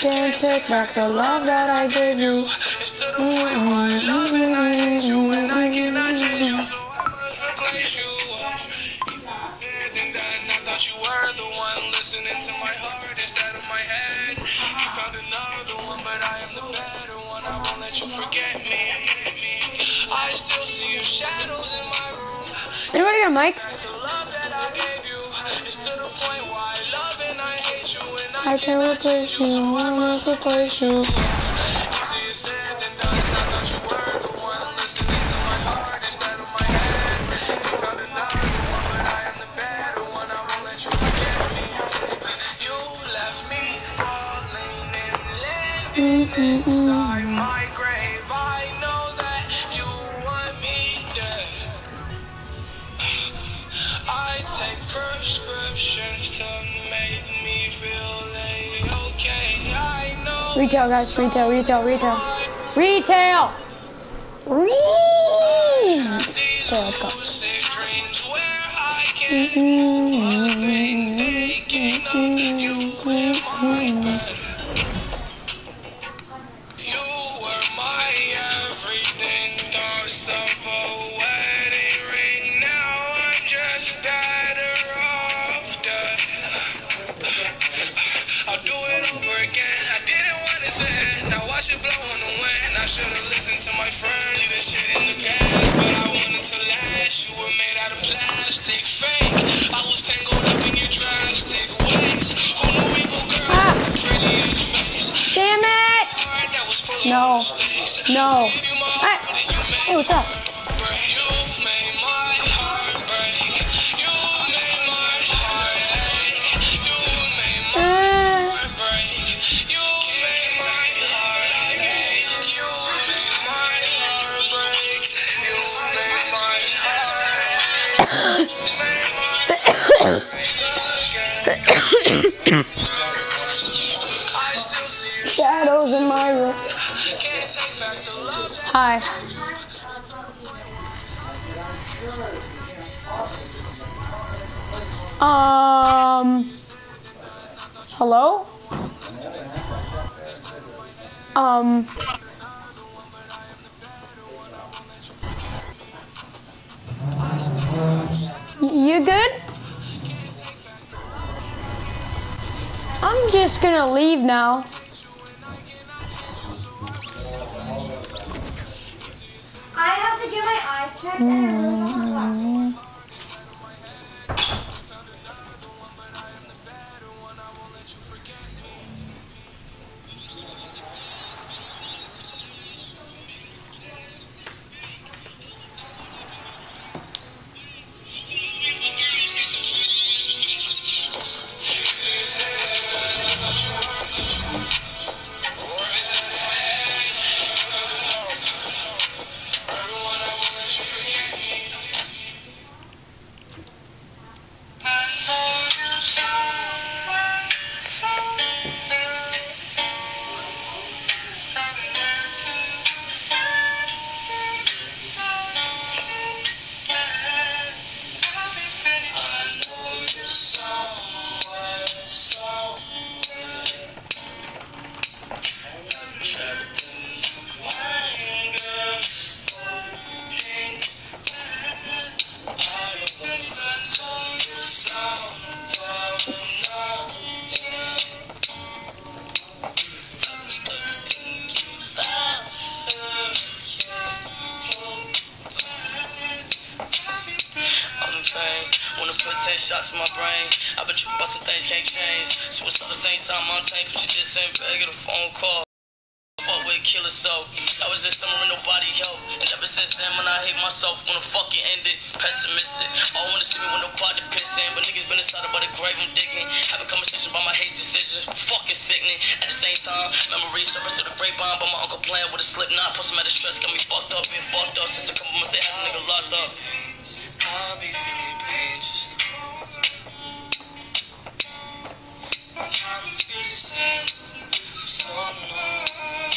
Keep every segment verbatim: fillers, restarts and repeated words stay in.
can't take back the love that I gave you. It's to the point why I love and I hate you, and I cannot change you, so I must replace you. Said and done, I thought you were the one listening to my heart instead of my head. You found another one, but I am the better one. I won't let you forget me. I still see your shadows in my room. Anybody got a mic? The love that I gave you is to the point why I love and I hate you, and I, I can't replace you, so I must replace you. Easier said than done. I thought you were the one listening to my heart instead of my head. You found another one, but I am the better one. I won't let you forget me. You left me falling and landing inside my grave. I know that you want me dead. I take prescriptions to make me feel okay. I know. Retail, guys. Retail, retail, retail. Retail! Retail! Okay, let's go. To my friends, this shit in the past, but I wanted to last. You were made out of plastic, fake. I was tangled up in your drastic ways. Who knew we were girl? Ah. Pretty in your face. Damn it! No. No. Ah. Hey, what's up? Shadows in my room. Hi. Um. Hello? Um. You good? I'm just gonna leave now. I have to get my eyes checked and I really want to watch it. ten shots in my brain. I bet you about some things can't change. So it's at the same time I'm tank, but you just ain't beg at a phone call. What with killer so I was this summer and nobody help. And ever since then when I hate myself, wanna fucking end it. Pessimistic. All wanna see me with nobody pissing. But niggas been inside about the grave I'm digging. Having conversations about my hasty decisions. Fucking sickening. At the same time, memories surface to the grapevine. But my uncle playing with a slip knot. Put some out of stress, got me fucked up, being fucked up. Since a couple months they had a nigga locked up. I'll be feeling pain just to I'm trying to feel the same. So long.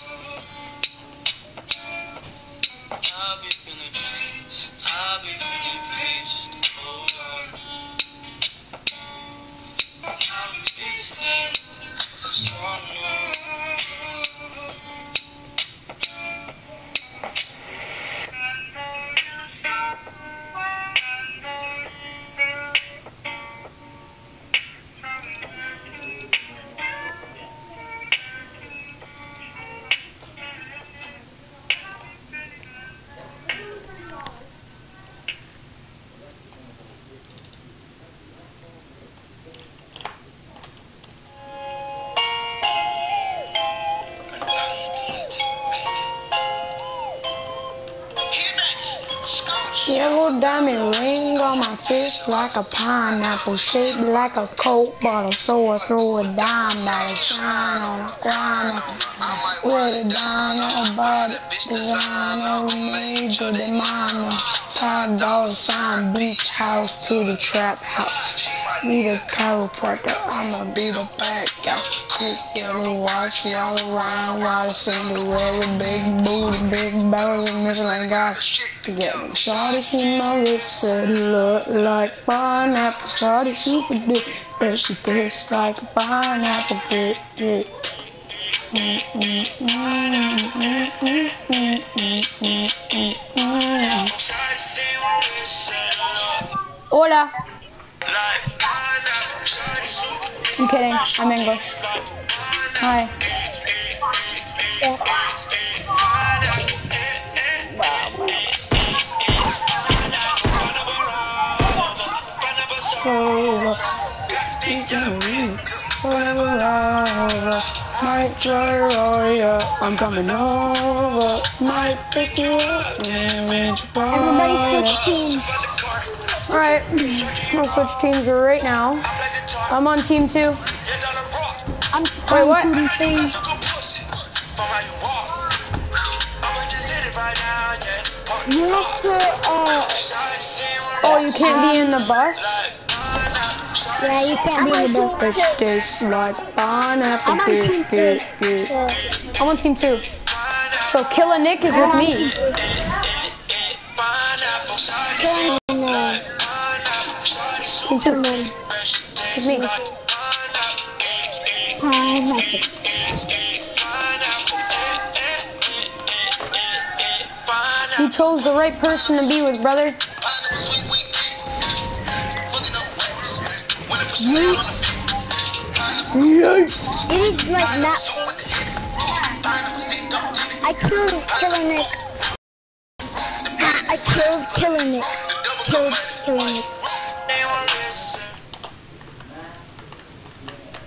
I'll be feeling pain. I'll be feeling pain just to hold on. I'm trying to feel the same. Yellow diamond ring on my fist like a pineapple, shaped like a Coke bottle, so I throw a dime that I shine on a grind. With a dime about it, designer, major, the minor, five dollar sign, beach house to the trap house. Be the chiropractor, I'ma be the bad guy. Quick yellow watch, y'all around while I Cinderella, big booty, big belly, missing like a guy. Together, shawty see my wrist, said look like pineapple. Shawty super dick, but she tastes like a pineapple. Dick, dick. Mm, mm, mm, mm, mm, mm, mm, mm, mm. Hola. I'm kidding. I'm English. Hi. Yeah. Might try royal, I'm coming over. Might pick you up. Everybody switch teams. Alright, we'll switch teams right now. I'm on team two. I'm Wait, what? on team three. You have to, uh... Oh, you can't be in the bus? Yeah, you can't be in the bus. It tastes like pineapple. I'm on team Good, two. good. So, I'm on team two. So Killer Nick is with me. Team two. With me. pineapple. You chose the right person to be with, brother. It is like that. I killed Killer Nick. I killed Killer Nick. Killed Killer Nick.